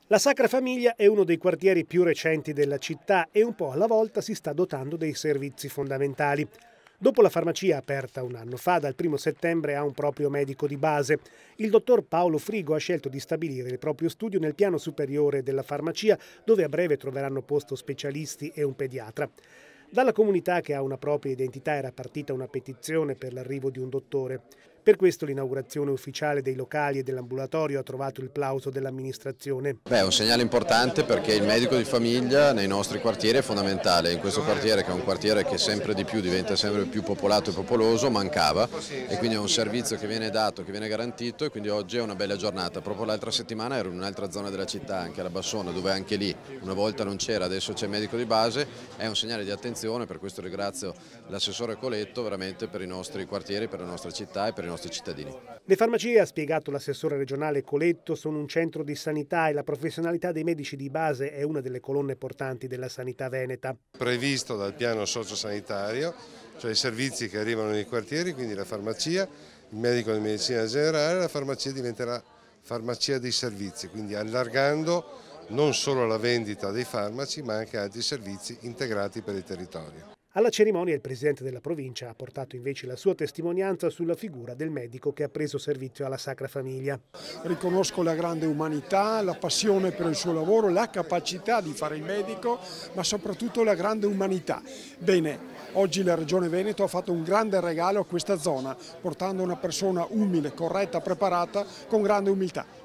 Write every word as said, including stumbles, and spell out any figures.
La Sacra Famiglia è uno dei quartieri più recenti della città e un po' alla volta si sta dotando dei servizi fondamentali. Dopo la farmacia aperta un anno fa, dal primo settembre ha un proprio medico di base. Il dottor Paolo Frigo ha scelto di stabilire il proprio studio nel piano superiore della farmacia, dove a breve troveranno posto specialisti e un pediatra. Dalla comunità, che ha una propria identità, era partita una petizione per l'arrivo di un dottore. Per questo l'inaugurazione ufficiale dei locali e dell'ambulatorio ha trovato il plauso dell'amministrazione. Beh, è un segnale importante perché il medico di famiglia nei nostri quartieri è fondamentale. In questo quartiere, che è un quartiere che sempre di più diventa sempre più popolato e popoloso, mancava, e quindi è un servizio che viene dato, che viene garantito, e quindi oggi è una bella giornata. Proprio l'altra settimana ero in un'altra zona della città, anche alla Bassona, dove anche lì una volta non c'era, adesso c'è il medico di base. È un segnale di attenzione, per questo ringrazio l'assessore Coletto veramente per i nostri quartieri, per la nostra città e per i nostri cittadini. Le farmacie, ha spiegato l'assessore regionale Coletto, sono un centro di sanità e la professionalità dei medici di base è una delle colonne portanti della sanità veneta. Previsto dal piano sociosanitario, cioè i servizi che arrivano nei quartieri, quindi la farmacia, il medico di medicina generale, la farmacia diventerà farmacia dei servizi, quindi allargando non solo la vendita dei farmaci ma anche altri servizi integrati per il territorio. Alla cerimonia il presidente della provincia ha portato invece la sua testimonianza sulla figura del medico che ha preso servizio alla Sacra Famiglia. Riconosco la grande umanità, la passione per il suo lavoro, la capacità di fare il medico, ma soprattutto la grande umanità. Bene, oggi la Regione Veneto ha fatto un grande regalo a questa zona, portando una persona umile, corretta, preparata, con grande umiltà.